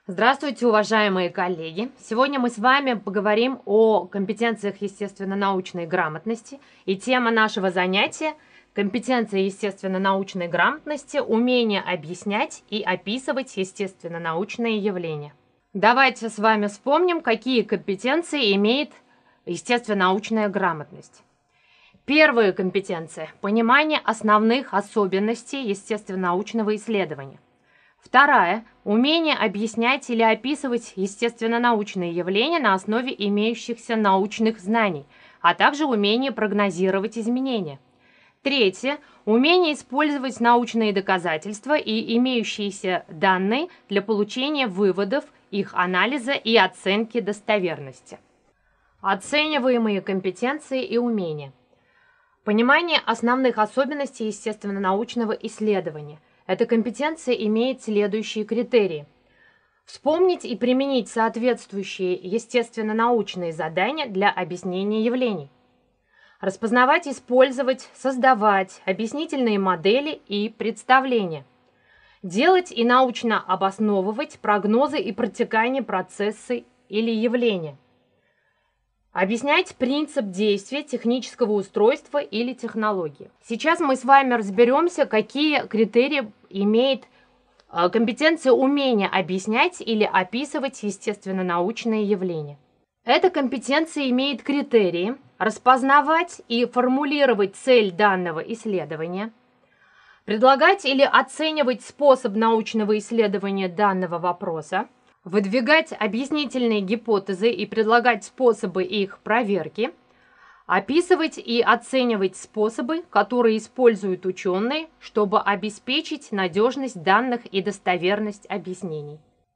Здравствуйте, уважаемые коллеги! Сегодня мы с вами поговорим о компетенциях естественно-научной грамотности. И тема нашего занятия – компетенции естественно-научной грамотности, умение объяснять и описывать естественно-научные явления. Давайте с вами вспомним, какие компетенции имеет естественно-научная грамотность. Первая компетенция – понимание основных особенностей естественно-научного исследования. Вторая – умение объяснять или описывать естественно-научные явления на основе имеющихся научных знаний, а также умение прогнозировать изменения. Третье – умение использовать научные доказательства и имеющиеся данные для получения выводов, их анализа и оценки достоверности. Оцениваемые компетенции и умения. Понимание основных особенностей естественно-научного исследования. Эта компетенция имеет следующие критерии. Вспомнить и применить соответствующие естественно-научные задания для объяснения явлений. Распознавать, использовать, создавать объяснительные модели и представления. Делать и научно обосновывать прогнозы и протекание процесса или явления. Объяснять принцип действия технического устройства или технологии. Сейчас мы с вами разберемся, какие критерии имеет компетенция умения объяснять или описывать естественно-научные явления. Эта компетенция имеет критерии распознавать и формулировать цель данного исследования, предлагать или оценивать способ научного исследования данного вопроса, выдвигать объяснительные гипотезы и предлагать способы их проверки, описывать и оценивать способы, которые используют ученые, чтобы обеспечить надежность данных и достоверность объяснений.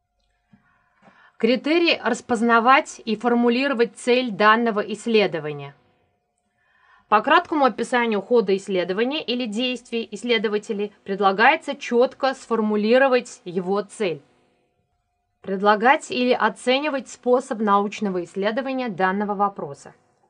Критерий распознавать и формулировать цель данного исследования. По краткому описанию хода исследования или действий исследователей предлагается четко сформулировать его цель. Предлагать или оценивать способ научного исследования данного вопроса.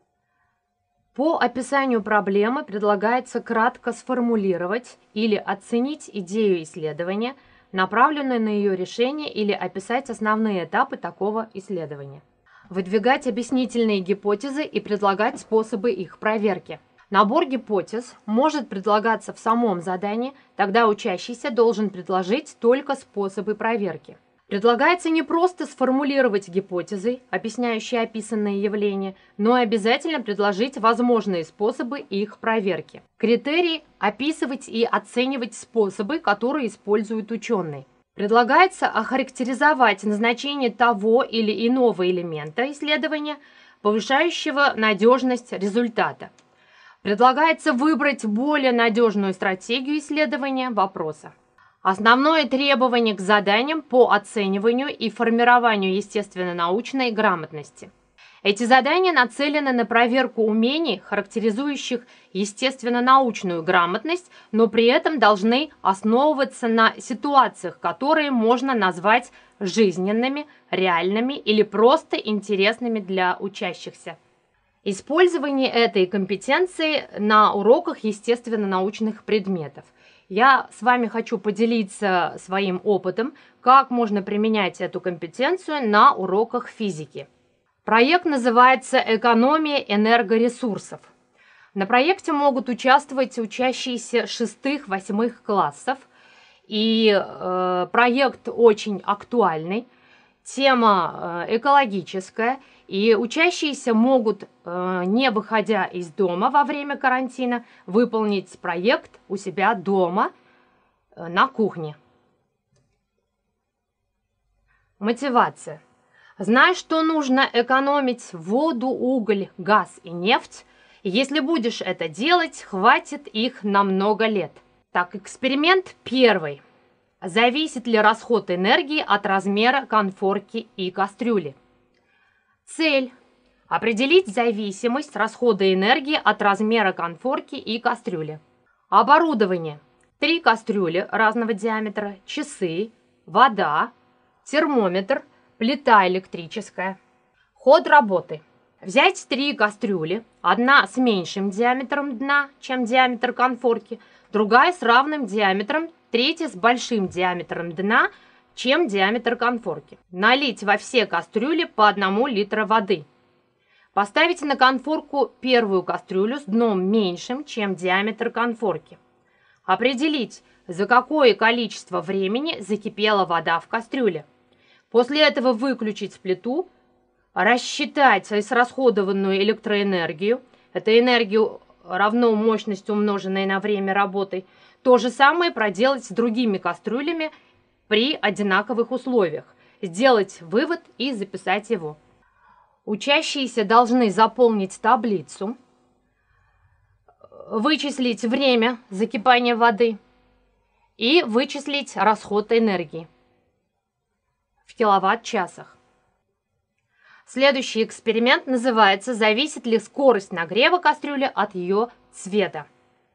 По описанию проблемы предлагается кратко сформулировать или оценить идею исследования, направленную на ее решение, или описать основные этапы такого исследования. Выдвигать объяснительные гипотезы и предлагать способы их проверки. Набор гипотез может предлагаться в самом задании, тогда учащийся должен предложить только способы проверки. Предлагается не просто сформулировать гипотезы, объясняющие описанные явления, но и обязательно предложить возможные способы их проверки. Критерий – описывать и оценивать способы, которые используют ученые. Предлагается охарактеризовать назначение того или иного элемента исследования, повышающего надежность результата. Предлагается выбрать более надежную стратегию исследования вопроса. Основное требование к заданиям по оцениванию и формированию естественно-научной грамотности. Эти задания нацелены на проверку умений, характеризующих естественно-научную грамотность, но при этом должны основываться на ситуациях, которые можно назвать жизненными, реальными или просто интересными для учащихся. Использование этой компетенции на уроках естественно-научных предметов. Я с вами хочу поделиться своим опытом, как можно применять эту компетенцию на уроках физики. Проект называется «Экономия энергоресурсов». На проекте могут участвовать учащиеся 6-8 классов. И проект очень актуальный, тема экологическая. И учащиеся могут, не выходя из дома во время карантина, выполнить проект у себя дома на кухне. Мотивация. Знай, что нужно экономить воду, уголь, газ и нефть. Если будешь это делать, хватит их на много лет. Так, эксперимент первый. Зависит ли расход энергии от размера конфорки и кастрюли? Цель – определить зависимость расхода энергии от размера конфорки и кастрюли. Оборудование. 3 кастрюли разного диаметра, часы, вода, термометр, плита электрическая. Ход работы. Взять 3 кастрюли, одна с меньшим диаметром дна, чем диаметр конфорки, другая с равным диаметром, третья с большим диаметром дна, чем диаметр конфорки. Налить во все кастрюли по 1 литра воды. Поставить на конфорку первую кастрюлю с дном меньшим, чем диаметр конфорки. Определить, за какое количество времени закипела вода в кастрюле. После этого выключить плиту, рассчитать израсходованную электроэнергию. Это энергию равно мощность, умноженной на время работы. То же самое проделать с другими кастрюлями при одинаковых условиях. Сделать вывод и записать его. Учащиеся должны заполнить таблицу, вычислить время закипания воды и вычислить расход энергии в киловатт-часах. Следующий эксперимент называется «Зависит ли скорость нагрева кастрюли от ее цвета?».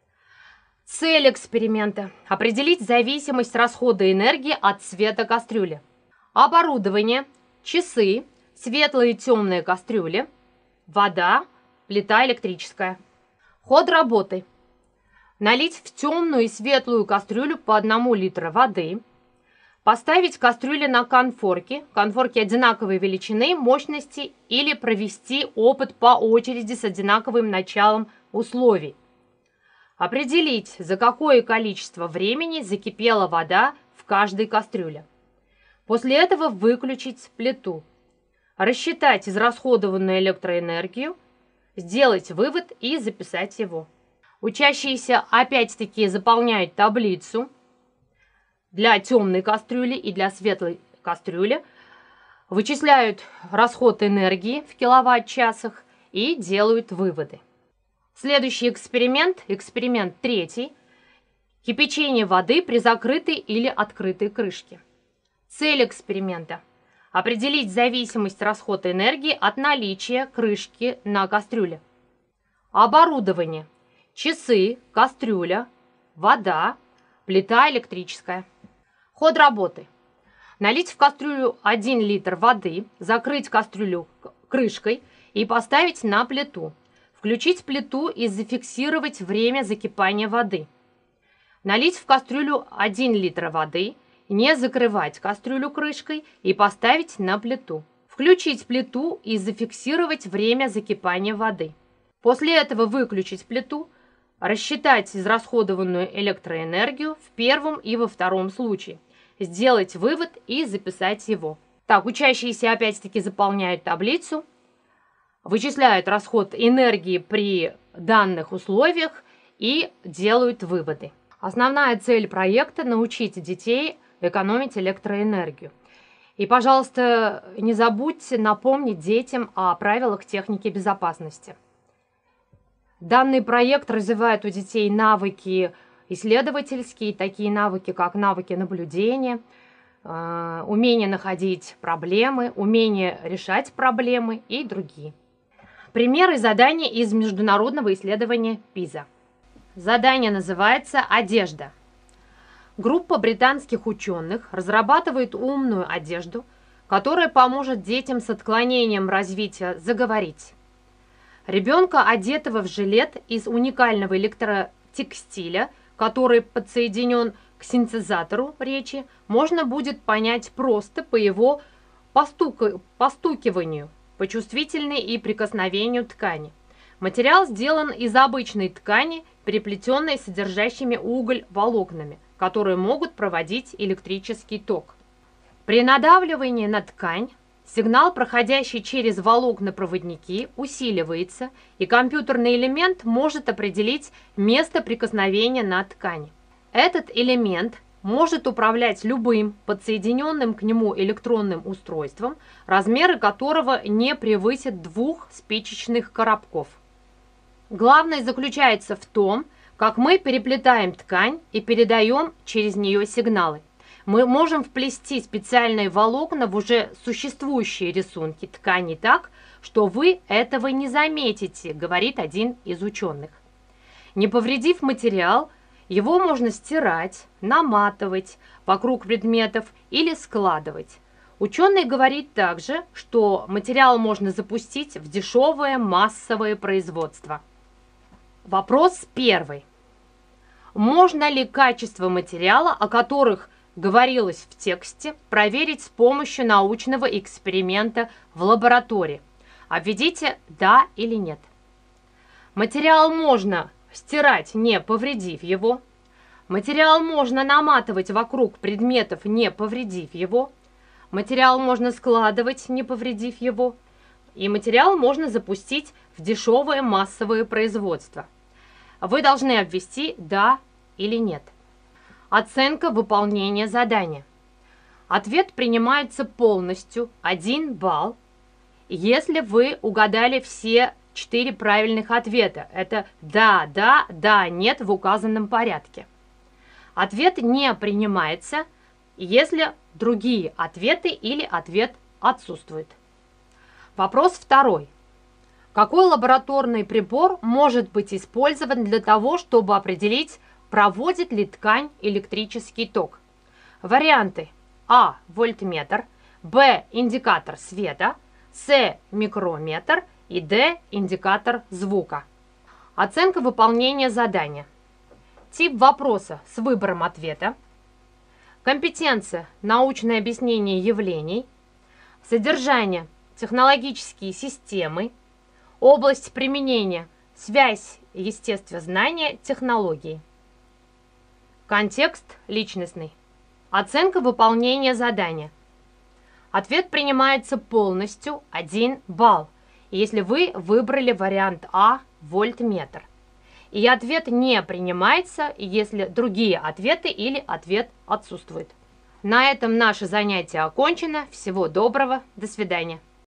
Цель эксперимента – определить зависимость расхода энергии от цвета кастрюли. Оборудование, часы, светлые и темные кастрюли, вода, плита электрическая. Ход работы. Налить в темную и светлую кастрюлю по 1 литра воды. Поставить кастрюли на конфорки одинаковой величины, мощности или провести опыт по очереди с одинаковым началом условий. Определить, за какое количество времени закипела вода в каждой кастрюле. После этого выключить плиту. Рассчитать израсходованную электроэнергию, сделать вывод и записать его. Учащиеся опять-таки заполняют таблицу для темной кастрюли и для светлой кастрюли, вычисляют расход энергии в киловатт-часах и делают выводы. Следующий эксперимент, эксперимент 3, кипячение воды при закрытой или открытой крышке. Цель эксперимента – определить зависимость расхода энергии от наличия крышки на кастрюле. Оборудование, часы, кастрюля, вода, плита электрическая. Ход работы. Налить в кастрюлю 1 литр воды, закрыть кастрюлю крышкой и поставить на плиту. Включить плиту и зафиксировать время закипания воды. Налить в кастрюлю 1 литр воды, не закрывать кастрюлю крышкой и поставить на плиту. Включить плиту и зафиксировать время закипания воды. После этого выключить плиту, рассчитать израсходованную электроэнергию в первом и во втором случае. Сделать вывод и записать его. Так, учащиеся опять-таки заполняют таблицу, вычисляют расход энергии при данных условиях и делают выводы. Основная цель проекта – научить детей экономить электроэнергию. И, пожалуйста, не забудьте напомнить детям о правилах техники безопасности. Данный проект развивает у детей навыки исследовательские, такие навыки, как навыки наблюдения, умение находить проблемы, умение решать проблемы и другие. Примеры заданий из международного исследования ПИЗа. Задание называется «Одежда». Группа британских ученых разрабатывает умную одежду, которая поможет детям с отклонением развития заговорить. Ребенка, одетого в жилет из уникального электротекстиля, который подсоединен к синтезатору речи, можно будет понять просто по его постукиванию, по чувствительной и прикосновению ткани. Материал сделан из обычной ткани, переплетенной содержащими уголь волокнами, которые могут проводить электрический ток. При надавливании на ткань сигнал, проходящий через волокна-проводники, усиливается, и компьютерный элемент может определить место прикосновения на ткани. Этот элемент может управлять любым подсоединенным к нему электронным устройством, размеры которого не превысят 2 спичечных коробков. Главное заключается в том, как мы переплетаем ткань и передаем через нее сигналы. Мы можем вплести специальные волокна в уже существующие рисунки ткани так, что вы этого не заметите, говорит один из ученых. Не повредив материал, его можно стирать, наматывать вокруг предметов или складывать. Ученый говорит также, что материал можно запустить в дешевое массовое производство. Вопрос первый. Можно ли качество материала, о которых говорилось в тексте, проверить с помощью научного эксперимента в лаборатории. Обведите «да» или «нет». Материал можно стирать, не повредив его. Материал можно наматывать вокруг предметов, не повредив его. Материал можно складывать, не повредив его. И материал можно запустить в дешевое массовое производство. Вы должны обвести «да» или «нет». Оценка выполнения задания. Ответ принимается полностью, 1 балл, если вы угадали все 4 правильных ответа. Это «да», «да», «да», «нет» в указанном порядке. Ответ не принимается, если другие ответы или ответ отсутствует. Вопрос второй. Какой лабораторный прибор может быть использован для того, чтобы определить, проводит ли ткань электрический ток? Варианты: А. Вольтметр, Б. Индикатор света, С. Микрометр и Д. Индикатор звука. Оценка выполнения задания. Тип вопроса с выбором ответа. Компетенция – научное объяснение явлений. Содержание – технологические системы. Область применения – связь естествознания, технологии. Контекст – личностный. Оценка выполнения задания. Ответ принимается полностью, 1 балл, если вы выбрали вариант А – вольтметр. И ответ не принимается, если другие ответы или ответ отсутствует. На этом наше занятие окончено. Всего доброго. До свидания.